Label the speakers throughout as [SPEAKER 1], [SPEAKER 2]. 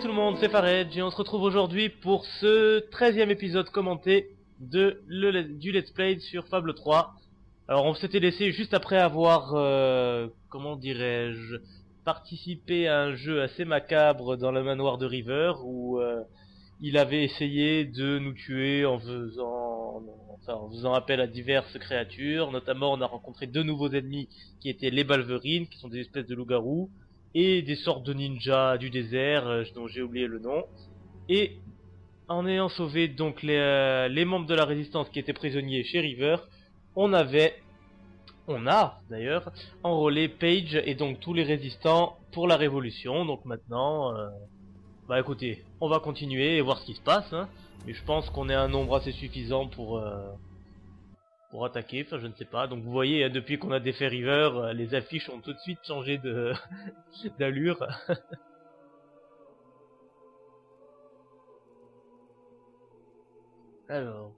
[SPEAKER 1] tout le monde, c'est Fared et on se retrouve aujourd'hui pour ce 13e épisode commenté du Let's Play sur Fable 3. Alors on s'était laissé juste après avoir, comment dirais-je, participé à un jeu assez macabre dans le manoir de River où il avait essayé de nous tuer en faisant appel à diverses créatures. Notamment on a rencontré deux nouveaux ennemis qui étaient les Balverines, qui sont des espèces de loups-garous, et des sortes de ninjas du désert dont j'ai oublié le nom. Et en ayant sauvé donc les membres de la résistance qui étaient prisonniers chez River, on a d'ailleurs enrôlé Paige et donc tous les résistants pour la révolution. Donc maintenant, bah écoutez, on va continuer et voir ce qui se passe, hein. Mais je pense qu'on est un nombre assez suffisant pour attaquer, enfin je ne sais pas. Donc vous voyez, depuis qu'on a défait River, les affiches ont tout de suite changé de d'allure. Alors,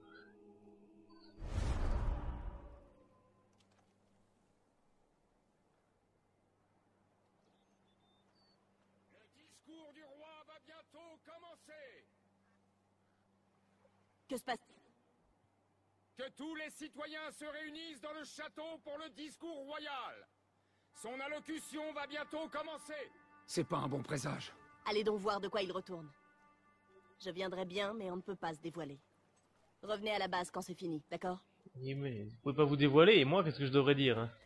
[SPEAKER 2] Le discours du roi va bientôt commencer.
[SPEAKER 3] Que se passe-t-il?
[SPEAKER 2] Que tous les citoyens se réunissent dans le château pour le discours royal. Son allocution va bientôt commencer. C'est pas un bon présage.
[SPEAKER 3] Allez donc voir de quoi il retourne. Je viendrai bien, mais on ne peut pas se dévoiler. Revenez à la base quand c'est fini, d'accord?
[SPEAKER 1] oui, mais vous pouvez pas vous dévoiler, et moi qu'est-ce que je devrais dire, hein?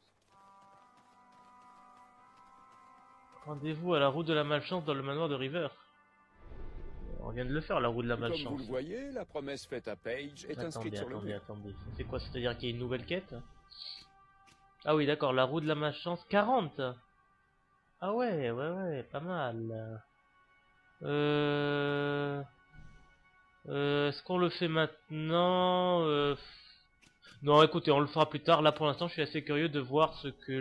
[SPEAKER 1] Rendez-vous à la roue de la malchance dans le manoir de River. On vient de le faire, la roue de la
[SPEAKER 4] Comme vous
[SPEAKER 1] malchance.
[SPEAKER 4] le voyez, la promesse faite à Paige est inscrite sur le mur.
[SPEAKER 1] Attendez. C'est quoi? C'est-à-dire qu'il y a une nouvelle quête? Ah oui, d'accord, la roue de la malchance 40. Ah ouais, pas mal. Est-ce qu'on le fait maintenant? Non, écoutez, on le fera plus tard. Là, pour l'instant, je suis assez curieux de voir ce que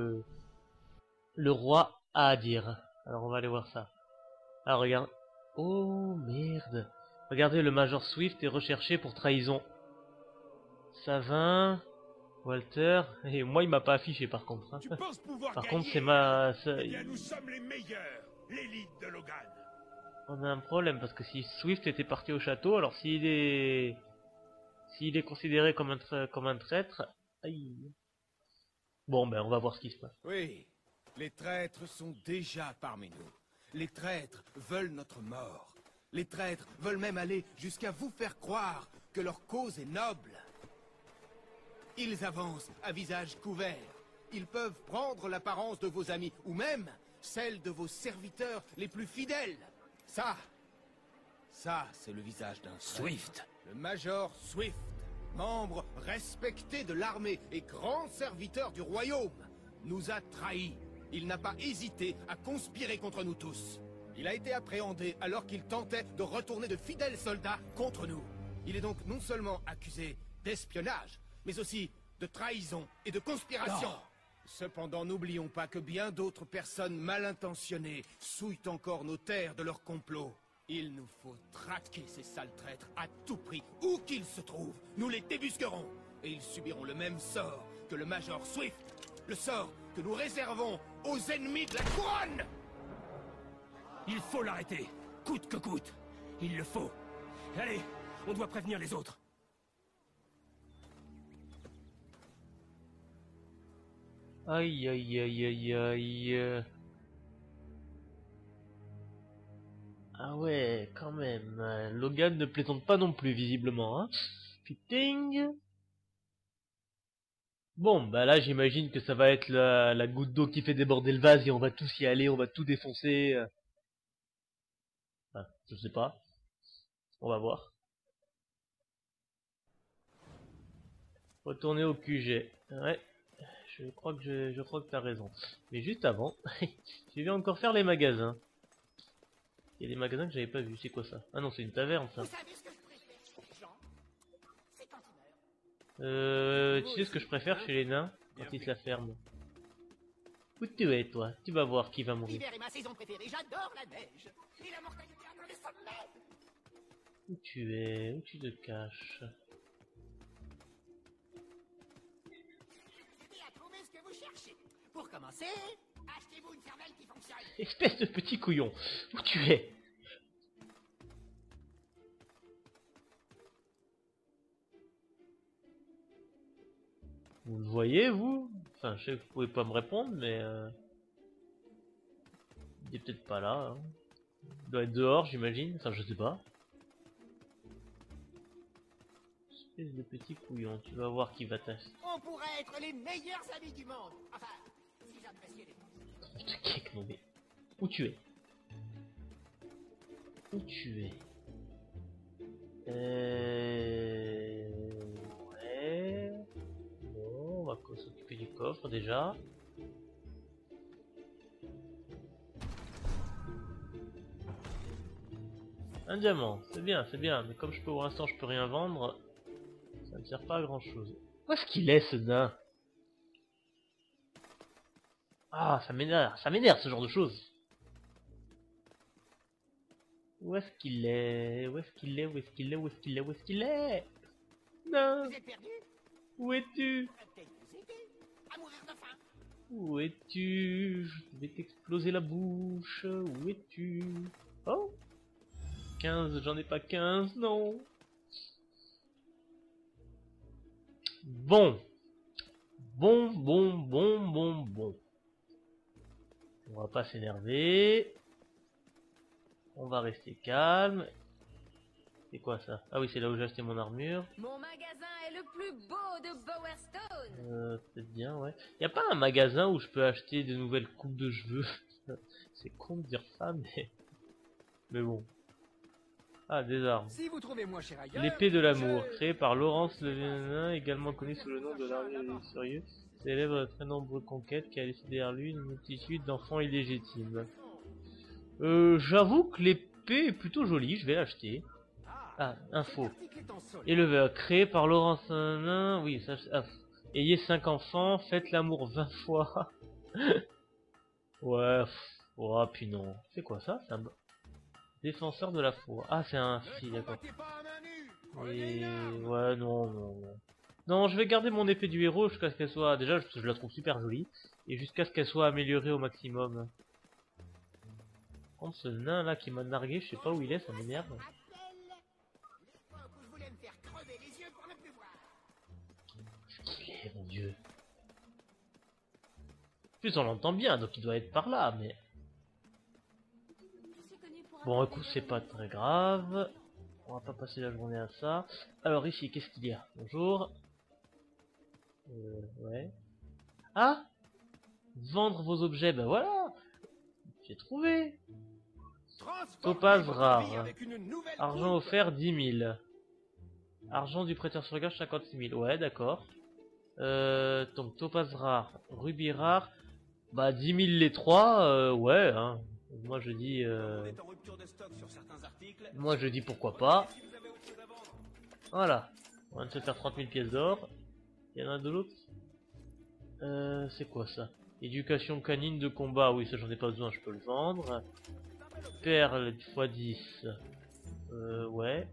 [SPEAKER 1] le roi a à dire. Alors, on va aller voir ça. Alors, regarde. Oh, merde. Regardez, le Major Swift est recherché pour trahison. Savin, Walter, et moi, il m'a pas affiché, par contre, hein.
[SPEAKER 5] Tu penses pouvoir
[SPEAKER 1] Par
[SPEAKER 5] gagner?
[SPEAKER 1] contre, c'est ma...
[SPEAKER 5] Eh bien, nous sommes les meilleurs, l'élite de Logan.
[SPEAKER 1] On a un problème, parce que si Swift était parti au château, alors s'il est considéré comme un traître, aïe. Bon, ben, on va voir ce qui se passe.
[SPEAKER 5] Oui, les traîtres sont déjà parmi nous. Les traîtres veulent notre mort. Les traîtres veulent même aller jusqu'à vous faire croire que leur cause est noble. Ils avancent à visage couvert. Ils peuvent prendre l'apparence de vos amis, ou même celle de vos serviteurs les plus fidèles. Ça, c'est le visage d'un Swift. Le Major Swift, membre respecté de l'armée et grand serviteur du royaume, nous a trahis. Il n'a pas hésité à conspirer contre nous tous. Il a été appréhendé alors qu'il tentait de retourner de fidèles soldats contre nous. Il est donc non seulement accusé d'espionnage, mais aussi de trahison et de conspiration. Non. Cependant, n'oublions pas que bien d'autres personnes mal intentionnées souillent encore nos terres de leur complot. Il nous faut traquer ces sales traîtres à tout prix, où qu'ils se trouvent. Nous les débusquerons, et ils subiront le même sort que le Major Swift. Le sort que nous réservons aux ennemis de la couronne.
[SPEAKER 2] Il faut l'arrêter, coûte que coûte. Il le faut. Allez, on doit prévenir les autres.
[SPEAKER 1] Aïe. Ah ouais, quand même. Logan ne plaisante pas non plus, visiblement, hein. Putain. Bon, bah là, j'imagine que ça va être la goutte d'eau qui fait déborder le vase et on va tous y aller, on va tout défoncer. Enfin, je sais pas. On va voir. Retourner au QG. Ouais. Je crois que t'as raison. Mais juste avant, j'ai vu encore faire les magasins. Il y a des magasins que j'avais pas vus. C'est quoi ça? Ah non, c'est une taverne, ça.
[SPEAKER 6] Vous savez ce que je préfère chez les gens? C'est quand ils meurent.
[SPEAKER 1] Tu sais ce que je préfère chez les nains? Quand ils se la ferment. Où tu es, toi? Tu vas voir qui va mourir.
[SPEAKER 6] L'hiver est ma saison préférée, j'adore la neige. Et la mortalité atteint le sommet.
[SPEAKER 1] Où tu es? Où tu te caches?
[SPEAKER 6] Aidez à trouver ce que vous cherchez. Pour commencer, Achetez-vous une cervelle qui fonctionne.
[SPEAKER 1] Espèce de petit couillon. Où tu es? Vous le voyez, vous? Enfin, je sais que vous pouvez pas me répondre, mais... il est peut-être pas là. Hein. Il doit être dehors, j'imagine. Enfin, je sais pas. Espèce de petit couillon. Tu vas voir qui va t'acheter.
[SPEAKER 6] On pourrait être les meilleurs amis du monde. Enfin, si j'appréciais les choses.
[SPEAKER 1] Je te kick, non mais... Où tu es? Où tu es? Ouais... Bon, on va s'occuper du coffre déjà. Un diamant, c'est bien, mais comme pour l'instant je peux rien vendre, ça ne sert pas à grand chose. Où est-ce qu'il est ce nain? Ah, ça m'énerve ce genre de choses. Où est-ce qu'il est? Où est-ce qu'il est? Où est-ce qu'il est? Où est-ce qu'il est? Où est-ce qu'il est? Non!
[SPEAKER 6] Vous êtes perdu?
[SPEAKER 1] Où es-tu?
[SPEAKER 6] Je pourrais peut-être vous aider à mourir de faim.
[SPEAKER 1] Où es-tu? Je vais t'exploser la bouche. Où es-tu? Oh! 15, j'en ai pas 15, non. Bon. Bon. On va pas s'énerver. On va rester calme. C'est quoi ça? Ah oui, c'est là où j'ai acheté mon armure.
[SPEAKER 7] Mon magasin est le plus beau de Bowerstone.
[SPEAKER 1] Peut-être bien, ouais. Y a pas un magasin où je peux acheter de nouvelles coupes de cheveux? C'est con de dire ça, mais bon. Ah, des armes.
[SPEAKER 6] Si vous trouvez moins cher ailleurs,
[SPEAKER 1] L'épée de l'amour, créée par Laurence Le Vénin, également connu sous le nom de l'armure sérieux, célèbre de très nombreuses conquêtes qui a laissé derrière lui une multitude d'enfants illégitimes. J'avoue que l'épée est plutôt jolie, je vais l'acheter. Ah, info. Éleveur, créé par Laurence Le Vénin, oui, ça... Ah, ayez 5 enfants, faites l'amour 20 fois. Ouais, oh, puis non. C'est quoi ça? C'est un... Défenseur de la foi. Ah, c'est un fil, d'accord. Et... ouais, non. Non, je vais garder mon épée du héros jusqu'à ce qu'elle soit... Déjà, je la trouve super jolie. Et jusqu'à ce qu'elle soit améliorée au maximum. Par contre, ce nain là qui m'a nargué, je sais pas où il est, ça m'énerve. Qu'est-ce qu'il est, mon dieu? En plus, on l'entend bien, donc il doit être par là, mais... Bon, écoute, c'est pas très grave. On va pas passer la journée à ça. Alors ici, qu'est-ce qu'il y a? Bonjour. Ouais. Ah! Vendre vos objets, ben voilà! J'ai trouvé! Topaz rare. Argent offert 10 000. Argent du prêteur sur gage 56 000. Ouais, d'accord. Donc topaz rare. Rubis rare. Bah 10 000 les trois, ouais, hein. Moi je dis pourquoi pas. Voilà. On vient de se faire 30 000 pièces d'or. Il y en a de l'autre. C'est quoi ça? Éducation canine de combat. Oui, ça j'en ai pas besoin, je peux le vendre. Perle x 10. Ouais.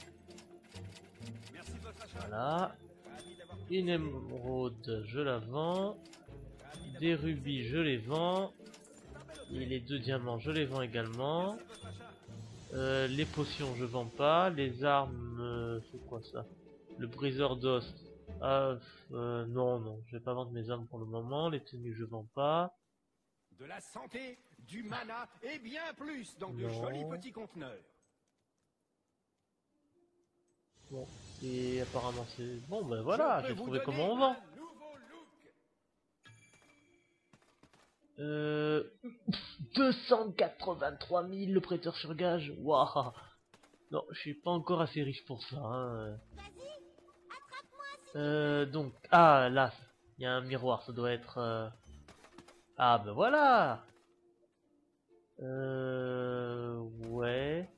[SPEAKER 1] Voilà. Une émeraude, je la vends. Des rubis, je les vends. Et les 2 diamants, je les vends également. Les potions, je vends pas. Les armes, c'est quoi ça? Le briseur d'os. Ah, non, je vais pas vendre mes armes pour le moment. Les tenues, je vends pas.
[SPEAKER 6] De la santé, du mana et bien plus dans de jolis petits conteneurs.
[SPEAKER 1] Bon, et apparemment c'est... Bon, ben voilà, j'ai trouvé comment on vend. 283 000 le prêteur sur gage. Waouh. Non, je suis pas encore assez riche pour ça. Hein. Donc, ah là, il y a un miroir, ça doit être... Ah ben voilà. Ouais.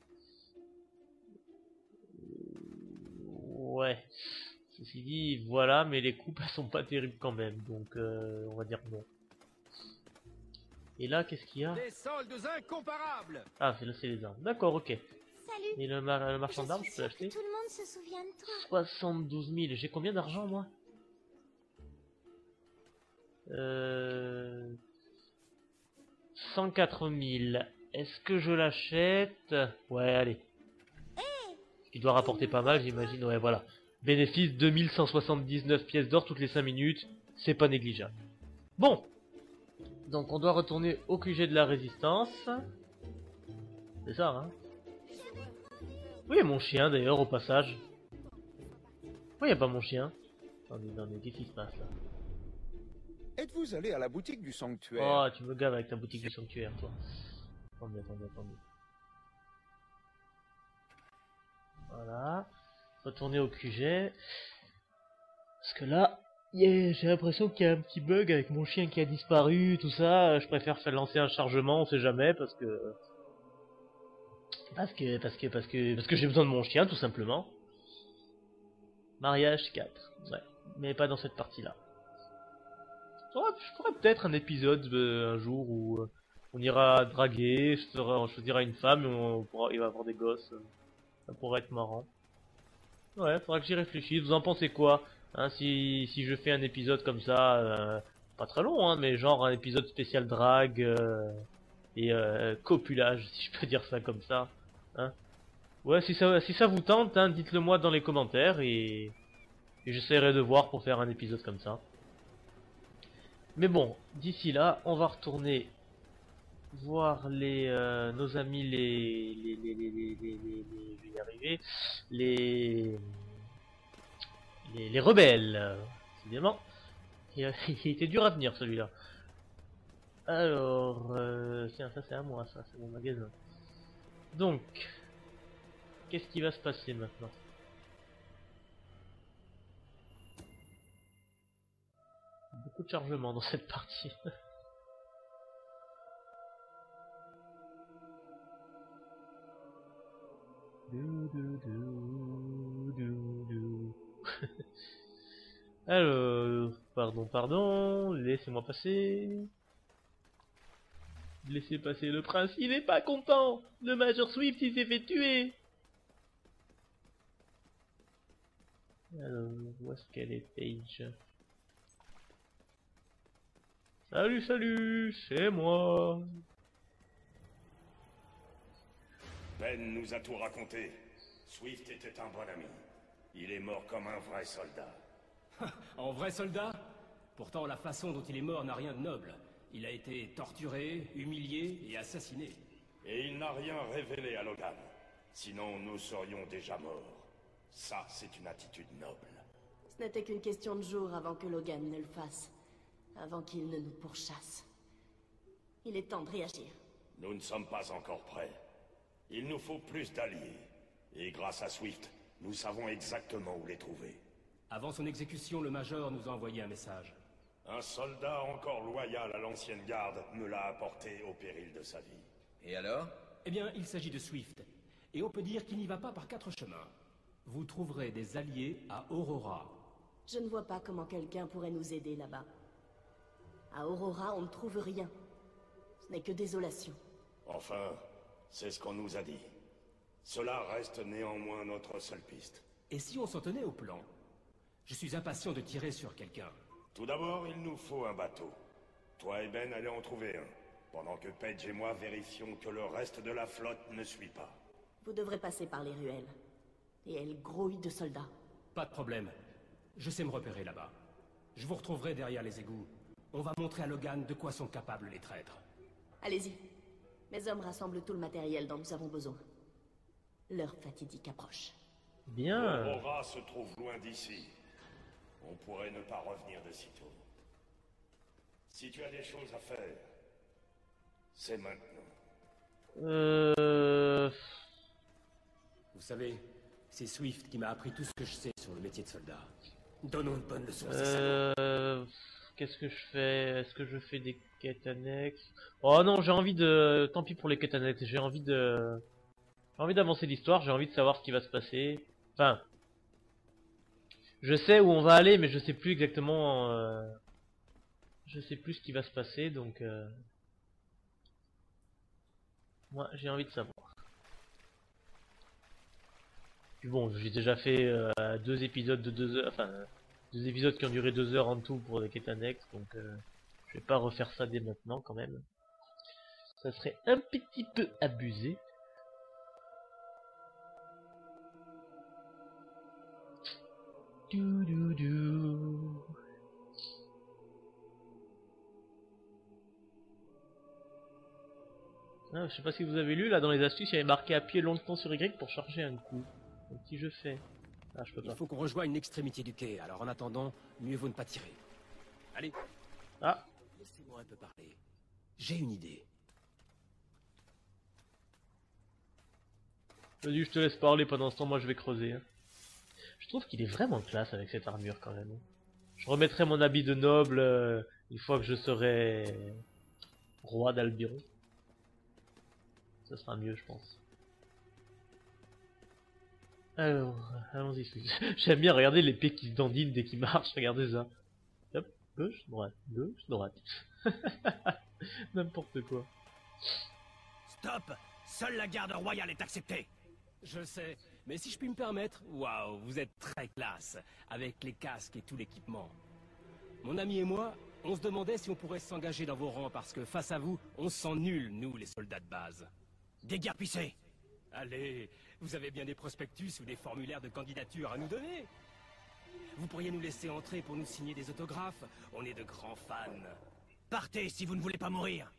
[SPEAKER 1] Ouais. Ceci dit, voilà, mais les coupes elles sont pas terribles quand même, donc on va dire non. Et là, qu'est-ce qu'il y a?
[SPEAKER 6] Des soldes incomparables.
[SPEAKER 1] Ah, là c'est les armes. D'accord, ok.
[SPEAKER 3] Salut.
[SPEAKER 1] Et le marchand d'armes, je peux l'acheter?
[SPEAKER 3] Tout le monde se souvient de toi.
[SPEAKER 1] 72 000. J'ai combien d'argent, moi? 104 000. Est-ce que je l'achète? Ouais, allez. Il doit rapporter pas mal, j'imagine. Ouais, voilà. Bénéfice 2179 pièces d'or toutes les 5 minutes. C'est pas négligeable. Bon. Donc on doit retourner au QG de la résistance. C'est ça, hein? Oui, mon chien d'ailleurs, au passage. Pourquoi y a pas mon chien? Attendez, qu'est-ce qui se passe là?
[SPEAKER 4] Êtes-vous allé à la boutique du sanctuaire?
[SPEAKER 1] Oh, tu me gaves avec ta boutique du sanctuaire, toi. Attendez. Voilà. Retourner au QG. Parce que là, j'ai l'impression qu'il y a un petit bug avec mon chien qui a disparu, tout ça. Je préfère faire lancer un chargement, on sait jamais, parce que j'ai besoin de mon chien, tout simplement. Mariage 4. Ouais. Mais pas dans cette partie-là. Je ferai peut-être un épisode un jour où on ira draguer, on choisira une femme et il va avoir des gosses. Ça pourrait être marrant. Ouais, faudra que j'y réfléchisse. Vous en pensez quoi, hein, si je fais un épisode comme ça, pas très long, hein, mais genre un épisode spécial drague et copulage, si je peux dire ça comme ça. Hein. Ouais, si ça vous tente, hein, dites-le moi dans les commentaires et j'essaierai de voir pour faire un épisode comme ça. Mais bon, d'ici là, on va retourner voir nos amis je vais y arriver, les rebelles, évidemment. Il était dur à venir celui-là. Alors, tiens, ça c'est à moi, ça c'est mon magasin. Donc, qu'est-ce qui va se passer maintenant? Beaucoup de chargement dans cette partie. Alors, pardon, laissez-moi passer. Laissez passer le prince, il est pas content. Le Major Swift, il s'est fait tuer. Alors, où est-ce qu'elle est, Paige? Salut, c'est moi.
[SPEAKER 8] Ben nous a tout raconté. Swift était un bon ami. Il est mort comme un vrai soldat.
[SPEAKER 6] En vrai soldat? Pourtant, la façon dont il est mort n'a rien de noble. Il a été torturé, humilié et assassiné.
[SPEAKER 8] Et il n'a rien révélé à Logan. Sinon, nous serions déjà morts. Ça, c'est une attitude noble.
[SPEAKER 3] Ce n'était qu'une question de jours avant que Logan ne le fasse. Avant qu'il ne nous pourchasse. Il est temps de réagir.
[SPEAKER 8] Nous ne sommes pas encore prêts. Il nous faut plus d'alliés. Et grâce à Swift, nous savons exactement où les trouver.
[SPEAKER 6] Avant son exécution, le Major nous a envoyé un message.
[SPEAKER 8] Un soldat encore loyal à l'ancienne garde me l'a apporté au péril de sa vie.
[SPEAKER 5] Et alors?
[SPEAKER 6] Eh bien, il s'agit de Swift. Et on peut dire qu'il n'y va pas par 4 chemins. Vous trouverez des alliés à Aurora.
[SPEAKER 3] Je ne vois pas comment quelqu'un pourrait nous aider là-bas. À Aurora, on ne trouve rien. Ce n'est que désolation.
[SPEAKER 8] Enfin, c'est ce qu'on nous a dit. Cela reste néanmoins notre seule piste.
[SPEAKER 6] Et si on s'en tenait au plan? Je suis impatient de tirer sur quelqu'un.
[SPEAKER 8] Tout d'abord, il nous faut un bateau. Toi et Ben allez en trouver un, pendant que Paige et moi vérifions que le reste de la flotte ne suit pas.
[SPEAKER 3] Vous devrez passer par les ruelles. Et elles grouillent de soldats.
[SPEAKER 6] Pas de problème. Je sais me repérer là-bas. Je vous retrouverai derrière les égouts. On va montrer à Logan de quoi sont capables les traîtres.
[SPEAKER 3] Allez-y. Mes hommes rassemblent tout le matériel dont nous avons besoin. L'heure fatidique approche.
[SPEAKER 1] Bien.
[SPEAKER 8] Aurora se trouve loin d'ici. On pourrait ne pas revenir de sitôt. Si tu as des choses à faire, c'est maintenant.
[SPEAKER 6] Vous savez, c'est Swift qui m'a appris tout ce que je sais sur le métier de soldat. Donnons une bonne leçon à ces salauds.
[SPEAKER 1] Qu'est-ce que je fais? Est-ce que je fais des quêtes annexes? Oh non, j'ai envie de... Tant pis pour les quêtes annexes, j'ai envie d'avancer l'histoire, j'ai envie de savoir ce qui va se passer. Enfin... Je sais où on va aller, mais je sais plus exactement... Je sais plus ce qui va se passer, donc... Moi, j'ai envie de savoir. Puis bon, j'ai déjà fait 2 épisodes de 2 heures, enfin... 2 épisodes qui ont duré 2 heures en tout pour les quêtes annexes, donc... je vais pas refaire ça dès maintenant, quand même. Ça serait un petit peu abusé. Ah, je sais pas si vous avez lu, là dans les astuces, il y avait marqué appuyer longtemps sur Y pour charger un coup. Donc si je fais... Ah, je peux pas.
[SPEAKER 6] Il faut qu'on rejoigne l'extrémité du quai, alors en attendant, mieux vaut ne pas tirer. Allez.
[SPEAKER 1] Ah.
[SPEAKER 6] Laissez-moi un peu parler. J'ai une idée.
[SPEAKER 1] Vas-y, je te laisse parler, pendant ce temps, moi je vais creuser. Hein. Je trouve qu'il est vraiment classe avec cette armure quand même. Je remettrai mon habit de noble une fois que je serai roi d'Albion. Ça sera mieux, je pense. Alors, allons-y. J'aime bien regarder l'épée qui se dandine dès qu'il marche, regardez ça. Hop, gauche, droite. N'importe quoi.
[SPEAKER 5] Stop! Seule la garde royale est acceptée.
[SPEAKER 6] Je sais, mais si je puis me permettre, waouh, vous êtes très classe, avec les casques et tout l'équipement. Mon ami et moi, on se demandait si on pourrait s'engager dans vos rangs, parce que face à vous, on se sent nuls, nous, les soldats de base.
[SPEAKER 5] Déguerpissez!
[SPEAKER 6] Allez, vous avez bien des prospectus ou des formulaires de candidature à nous donner? Vous pourriez nous laisser entrer pour nous signer des autographes? On est de grands fans.
[SPEAKER 5] Partez si vous ne voulez pas mourir!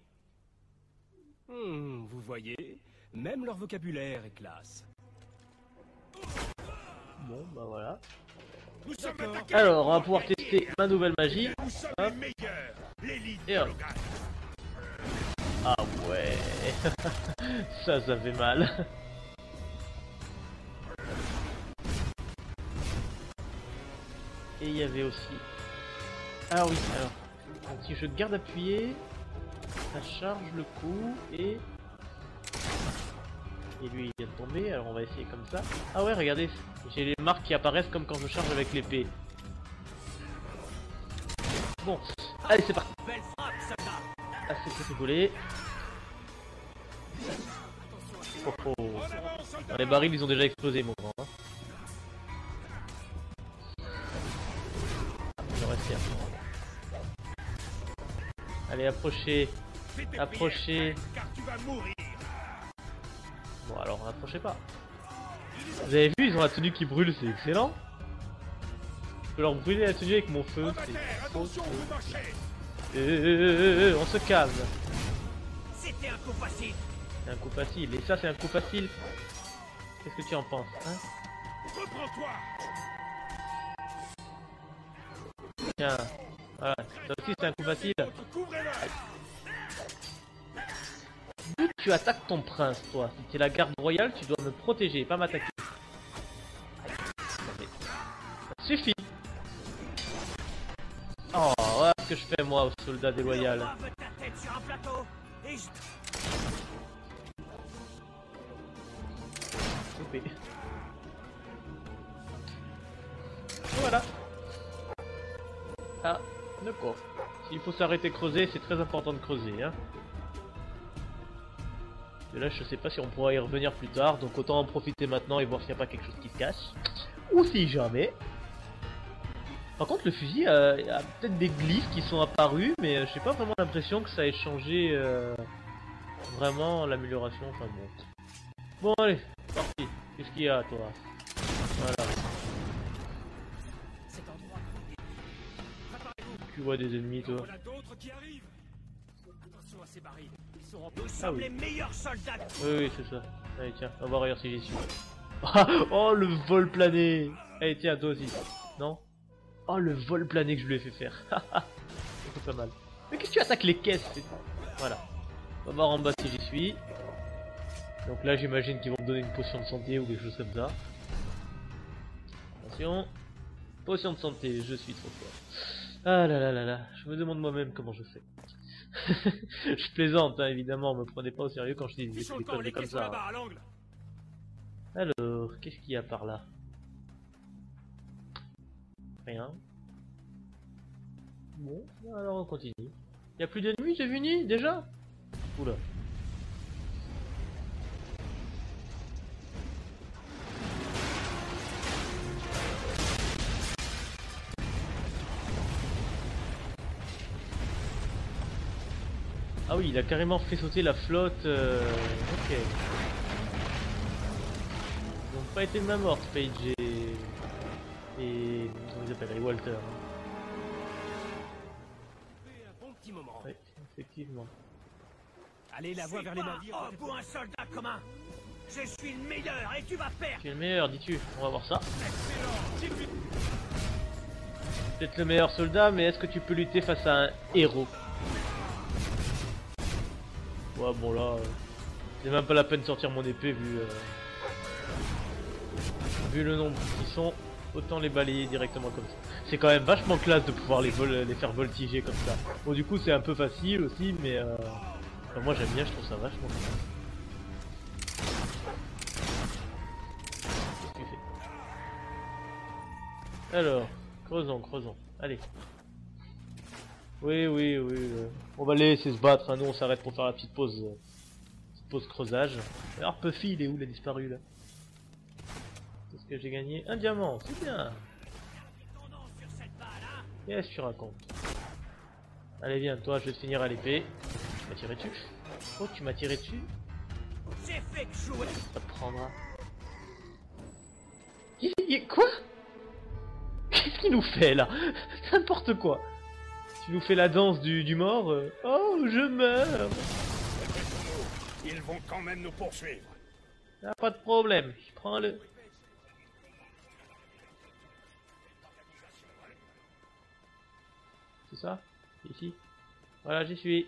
[SPEAKER 6] Vous voyez, même leur vocabulaire est classe.
[SPEAKER 1] Bon, bah voilà.
[SPEAKER 5] Nous sommes attaqués.
[SPEAKER 1] Alors, on va pouvoir tester ma nouvelle magie.
[SPEAKER 5] Nous sommes
[SPEAKER 1] Hop.
[SPEAKER 5] les meilleurs! L'élite
[SPEAKER 1] Et
[SPEAKER 5] de
[SPEAKER 1] hop.
[SPEAKER 5] Logan.
[SPEAKER 1] Ah ouais. Ça fait mal. Et il y avait aussi... Ah oui, alors... Donc, si je garde appuyé, ça charge le coup et... Et lui il vient de tomber, alors on va essayer comme ça. Ah ouais, regardez, j'ai les marques qui apparaissent comme quand je charge avec l'épée. Bon, allez c'est parti.
[SPEAKER 5] Belle frappe, soldat!
[SPEAKER 1] Ah c'est rigolé. Oh, oh. Non, les barils ils ont déjà explosé mon grand. Hein. Il en reste un. Allez approchez.
[SPEAKER 5] Fais tes
[SPEAKER 1] Approchez.
[SPEAKER 5] prières, car tu vas mourir!
[SPEAKER 1] Bon alors approchez pas. Vous avez vu, ils ont la tenue qui brûle, c'est excellent. Je peux leur brûler la tenue avec mon feu.
[SPEAKER 5] Combattaire, attention, vous marchez!
[SPEAKER 1] On se calme.
[SPEAKER 5] C'était un coup facile!
[SPEAKER 1] C'est un coup facile. Et ça c'est un coup facile. Qu'est-ce que tu en penses hein?
[SPEAKER 5] Reprends-toi!
[SPEAKER 1] Tiens. Voilà. Ça aussi c'est un coup facile.
[SPEAKER 5] Couvrez-le!
[SPEAKER 1] D'où tu attaques ton prince, toi? Si tu es la garde royale, tu dois me protéger, pas m'attaquer. Ça suffit. Oh, voilà ce que je fais moi, au soldat déloyal.
[SPEAKER 5] Le roi veut ta tête sur un plateau, et je...
[SPEAKER 1] Coupé. Voilà. Ah, d'accord. S'il faut s'arrêter de creuser, c'est très important de creuser, hein. Et là, je sais pas si on pourra y revenir plus tard, donc autant en profiter maintenant et voir s'il n'y a pas quelque chose qui se cache. Ou si jamais. Par contre, le fusil a peut-être des glyphes qui sont apparus, mais j'ai pas vraiment l'impression que ça ait changé vraiment l'amélioration. Enfin bon. Bon, allez, parti. Qu'est-ce qu'il y a, toi? Voilà.
[SPEAKER 6] Cet endroit.
[SPEAKER 1] Tu vois des ennemis, toi?
[SPEAKER 6] Voilà d'autres qui arrivent. Attention à ces barils. Ils sont remplis.
[SPEAKER 5] Nous sommes
[SPEAKER 1] oui.
[SPEAKER 5] les meilleurs soldats!
[SPEAKER 1] Oui, c'est ça. Allez, tiens, on va voir si j'y suis. Oh, le vol plané! Allez, tiens, toi aussi. Non? Oh, le vol plané que je lui ai fait faire. C'est pas mal. Mais qu'est-ce que tu attaques les caisses? Voilà. On va voir en bas si j'y suis. Donc là, j'imagine qu'ils vont me donner une potion de santé ou quelque chose comme ça. Attention. Potion de santé, je suis trop fort. Ah là là là là, je me demande moi-même comment je fais. Je plaisante, hein, évidemment, me prenez pas au sérieux quand je dis des conneries comme ça.
[SPEAKER 6] là-bas, à l'angle.
[SPEAKER 1] Alors, qu'est-ce qu'il y a par là? Rien. Bon, alors on continue. Y a plus d'ennemis, c'est fini déjà? Oula. Ah oui, il a carrément fait sauter la flotte. Ok. Ils n'ont pas été de main morte, Paige et comment ils appellent, et Walter.
[SPEAKER 6] Un bon petit moment.
[SPEAKER 1] Oui, effectivement.
[SPEAKER 6] Allez, la voie vers les navires.
[SPEAKER 9] Oh, pour un soldat commun. Je suis le meilleur et tu vas perdre.
[SPEAKER 1] Tu es le meilleur, dis-tu. On va voir ça. Peut-être le meilleur soldat, mais est-ce que tu peux lutter face à un héros? Ouais, bon là, c'est même pas la peine de sortir mon épée vu le nombre qu'ils sont, autant les balayer directement comme ça. C'est quand même vachement classe de pouvoir les faire voltiger comme ça. Bon, du coup, c'est un peu facile aussi, mais enfin, moi j'aime bien, je trouve ça vachement classe. Qu'est-ce que tu fais? Alors, creusons. Allez. Oui. On va les laisser se battre, hein. Nous on s'arrête pour faire la petite pause creusage. Alors Puffy, il est où? Il a disparu là. Qu'est-ce que j'ai gagné? Un diamant, c'est bien. Qu'est-ce que tu racontes? Allez viens, toi je vais te finir à l'épée. Tu m'as tiré dessus? Oh, tu m'as tiré dessus?
[SPEAKER 9] J'ai fait que jouer.
[SPEAKER 1] Ça te prendra. Quoi? Qu'est-ce qu'il nous fait là? N'importe quoi. Tu nous fais la danse du mort. Oh, je meurs.
[SPEAKER 8] Ils vont quand même nous poursuivre.
[SPEAKER 1] Y'a pas de problème, prends-le. C'est ça? Ici? Voilà, j'y suis.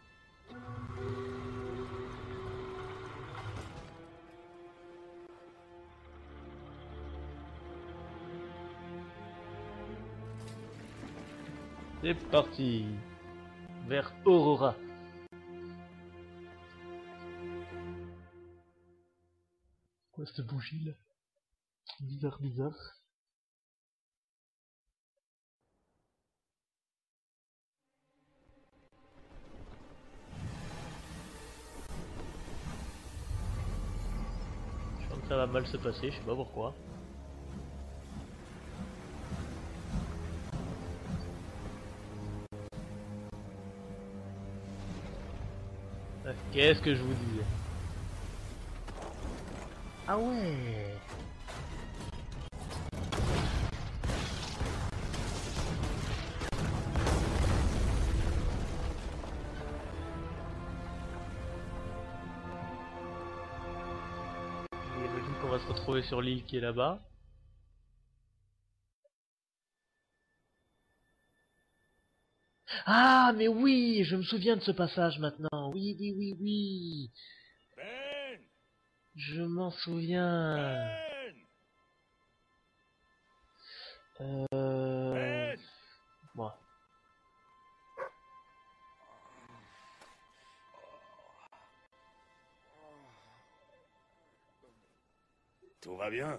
[SPEAKER 1] C'est parti. Vers Aurora. Quoi cette bougie là? Bizarre. Je sens que ça va mal se passer, je sais pas pourquoi. Qu'est-ce que je vous disais? Ah ouais. J'imagine qu'on va se retrouver sur l'île qui est là-bas. Ah mais oui, je me souviens de ce passage maintenant. Oui.
[SPEAKER 8] Ben!
[SPEAKER 1] Je m'en souviens.
[SPEAKER 8] Ben!
[SPEAKER 1] Bon.
[SPEAKER 8] Tout va bien?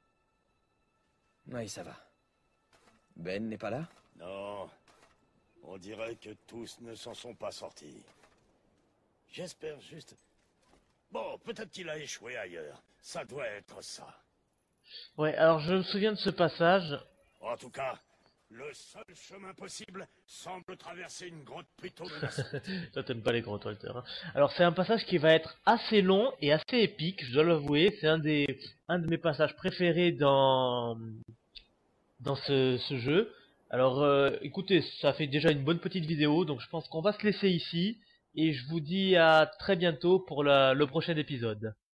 [SPEAKER 9] Oui, ça va. Ben n'est pas là?
[SPEAKER 8] Non. On dirait que tous ne s'en sont pas sortis. J'espère juste... Bon, peut-être qu'il a échoué ailleurs. Ça doit être ça.
[SPEAKER 1] Ouais, alors je me souviens de ce passage.
[SPEAKER 8] En tout cas, le seul chemin possible semble traverser une grotte plutôt menaçante.
[SPEAKER 1] Toi t'aimes pas les grottes, Walter, hein. Alors c'est un passage qui va être assez long et assez épique, je dois l'avouer. C'est un de mes passages préférés dans ce jeu. Alors écoutez, ça fait déjà une bonne petite vidéo, donc je pense qu'on va se laisser ici. Et je vous dis à très bientôt pour le prochain épisode.